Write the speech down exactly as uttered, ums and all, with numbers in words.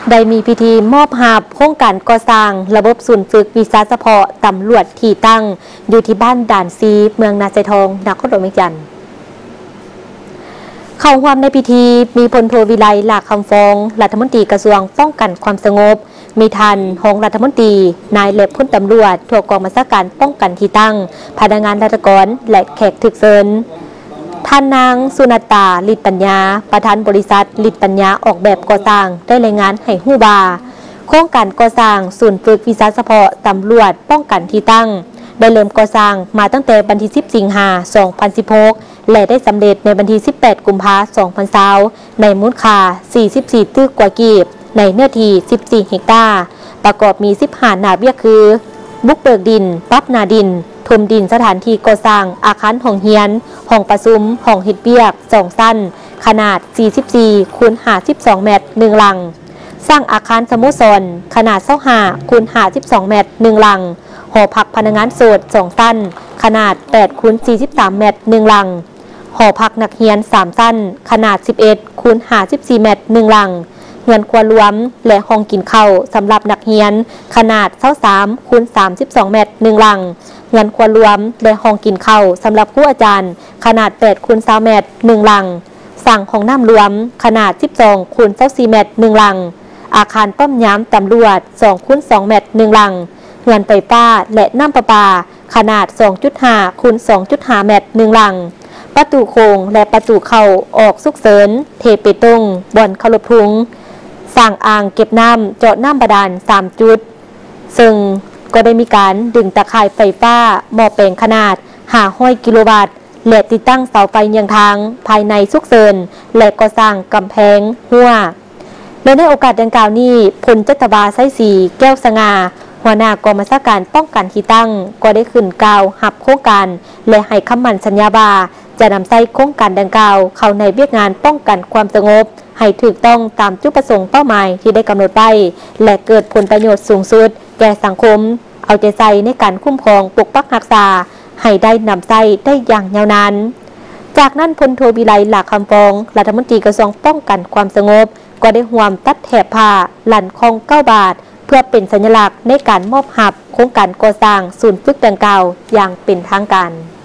ได้มีพิธีมอบหาบโครงการก่อสร้างระบบศูนย์ฝึกวิชาเฉพาะตำรวจที่ตั้งอยู่ที่บ้านด่านซีเมืองนาไซทองนครหลวงเวียงจันทร์เข้าร่วมในพิธีมีพลโทวิไลหลากคำฟองรัฐมนตรีกระทรวงป้องกันความสงบมีทันหงรัฐมนตรีนายเล็บพลตำรวจทั่วกองบัญชาการป้องกันที่ตั้งพนักงานราชการและแขกถึกเซินท่านนางสุนัตตาลิตปัญญาประธานบริษัทลิตปัญญาออกแบบก่อสร้างได้รายงานให้ฮู้บาโครงการก่อสร้างศูนย์ฝึกวิชาเฉพาะตำรวจป้องกันที่ตั้งได้เริ่มก่อสร้างมาตั้งแต่วันที่สิบสิงหาคมสองพันสิบหกและได้สำเร็จในวันที่สิบแปดกุมภาพันธ์สองพันยี่สิบในมูลค่าสี่สิบสี่ตึกกว่ากีบในเนื้อที่สิบสี่เฮกตาร์ประกอบมีสิบห้าหน้าเบี้ยคือบุกเบิกดินปรับนาดินทมดินสถานที่ก่อสร้างอาคารห้องเฮียนห้องประชุมห้องเฮ็ดเบียกสองสั้นขนาดสี่สิบสี่คูณห้าสิบสองเมตรหนึ่งหลังสร้างอาคารสโมสรขนาดยี่สิบห้าคูณห้าสิบสองเมตรหนึ่งหลังหอพักพนักงานโสดสองสั้นขนาดแปดคูณสี่สิบสามเมตรหนึ่งหลังหอพักนักเรียนสามสั้นขนาดสิบเอ็ดคูณห้าสิบสี่เมตรหนึ่งหลังเงินครัวรวมและห้องกินข้าวสำหรับนักเรียนขนาดยี่สิบสามคูณสามสิบสองเมตรหนึ่งหลังเงินครัวรวมและห้องกินข้าวสำหรับครูอาจารย์ขนาดแปดคูณสามเมตรหนึ่งหลังสั่งของน้ำรวมขนาดสิบสองคูณยี่สิบสี่เมตรหนึ่งหลังอาคารป้อมยามตำรวจสองคูณสองเมตรหนึ่งหลังเงินไฟฟ้าและน้ำประปาขนาด สองจุดห้าคูณสองจุดห้าเมตรหนึ่งหลังประตูโค้งและประตูเข้าออกสุกเสริญเทเปตงบ่อนขลบทุงสร้างอ่างเก็บน้ำเจาะน้ำบาดาลสามจุดซึ่งก็ได้มีการดึงตะข่ายไฟฟ้าหม้อแปลงขนาดห้าร้อยกิโลวัตต์และติดตั้งเสาไฟยังทางภายในสุกเสริญและก่อสร้างกำแพงหัวและในโอกาสดังกล่าวนี้พลจัตบาไส้สีแก้วสง่าหัวหน้ากองบัญชาการป้องกันที่ตั้งก็ได้ขึ้นกล่าวหับโครงการและให้คำมั่นสัญญาบาจะนำใส่โครงการดังกล่าวเข้าในเวียกงานป้องกันความสงบให้ถูกต้องตามจุดประสงค์เป้าหมายที่ได้กำหนดไว้และเกิดผลประโยชน์สูงสุดแก่สังคมเอาใจใส่ในการคุ้มครองปกปักรักษาให้ได้นำใส่ได้อย่างยาวนานจากนั้นพลโทวิไลหลากคำฟองรัฐมนตรีกระทรวงป้องกันความสงบก็ได้ห่วมตัดแถบผ้าหลั่นคองเก้าบาทเพื่อเป็นสัญลักษณ์ในการมอบหับโครงการก่อสร้างศูนย์ฝึกดังกล่าวอย่างเป็นทางการ